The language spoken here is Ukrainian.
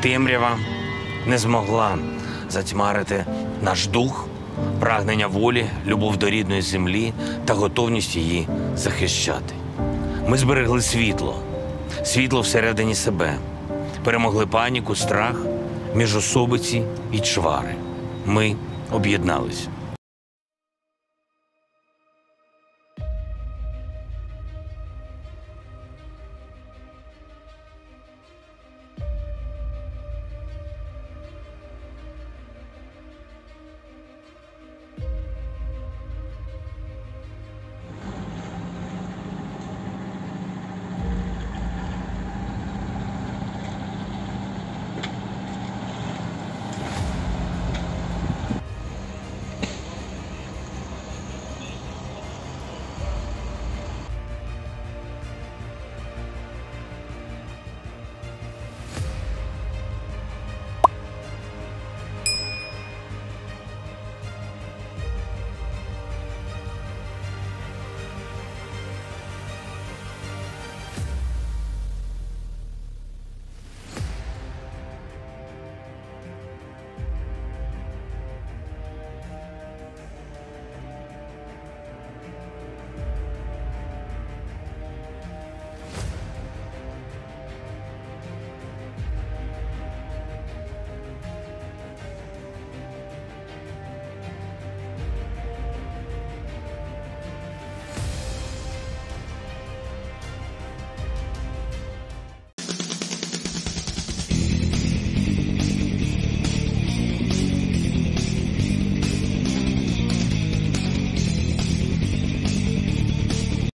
Темрява не змогла затьмарити наш дух, прагнення волі, любов до рідної землі та готовність її захищати. Ми зберегли світло, світло всередині себе, перемогли паніку, страх, міжособиці і чвари. Ми об'єднались.